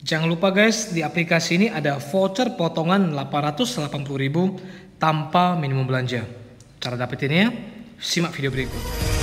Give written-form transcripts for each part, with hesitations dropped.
Jangan lupa guys, di aplikasi ini ada voucher potongan 880.000 tanpa minimum belanja. Cara dapetinnya, simak video berikut.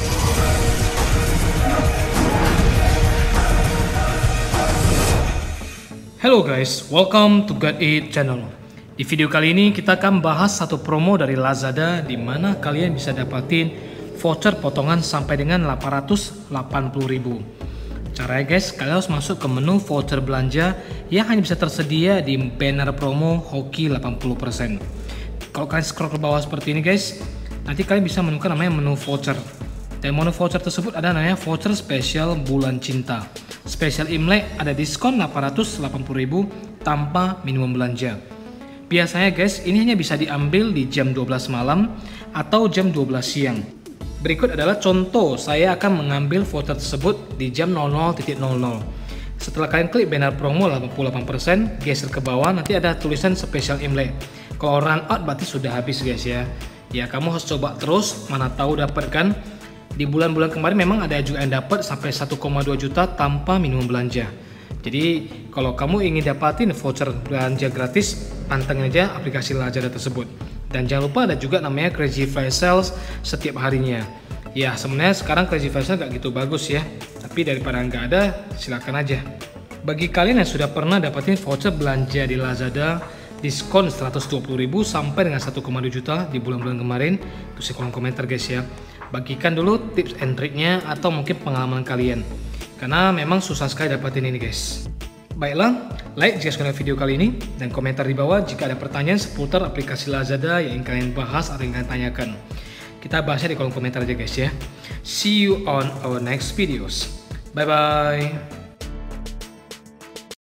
Hello guys, welcome to Got It channel. Di video kali ini kita akan bahas satu promo dari Lazada di mana kalian bisa dapatin voucher potongan sampai dengan 880.000. Caranya guys, kalian harus masuk ke menu voucher belanja yang hanya bisa tersedia di banner promo Hoki 80%. Kalau kalian scroll ke bawah seperti ini guys, nanti kalian bisa menemukan namanya menu voucher. Dan menu voucher tersebut ada namanya voucher spesial bulan cinta. Spesial Imlek ada diskon 880.000 tanpa minimum belanja. Biasanya guys, ini hanya bisa diambil di jam 12 malam atau jam 12 siang. Berikut adalah contoh, saya akan mengambil voucher tersebut di jam 00.00. Setelah kalian klik banner promo 88%, geser ke bawah, nanti ada tulisan spesial Imlek. Kalau run out berarti sudah habis guys ya. Ya kamu harus coba terus, mana tahu dapat kan. Di bulan-bulan kemarin memang ada juga yang dapat sampai 1,2 juta tanpa minimum belanja. Jadi kalau kamu ingin dapatin voucher belanja gratis, pantengin aja aplikasi Lazada tersebut. Dan jangan lupa ada juga namanya Crazy Flash Sales setiap harinya. Ya sebenarnya sekarang Crazy Flash Sales nggak gitu bagus ya, tapi daripada nggak ada, silakan aja. Bagi kalian yang sudah pernah dapatin voucher belanja di Lazada, diskon 120.000 sampai dengan 1,2 juta di bulan-bulan kemarin, tulis di kolom komentar guys ya. Bagikan dulu tips and triknya atau mungkin pengalaman kalian, karena memang susah sekali dapatin ini guys. Baiklah, like jika suka video kali ini, dan komentar di bawah jika ada pertanyaan seputar aplikasi Lazada yang ingin kalian bahas atau yang kalian tanyakan. Kita bahasnya di kolom komentar aja guys ya. See you on our next videos. Bye bye.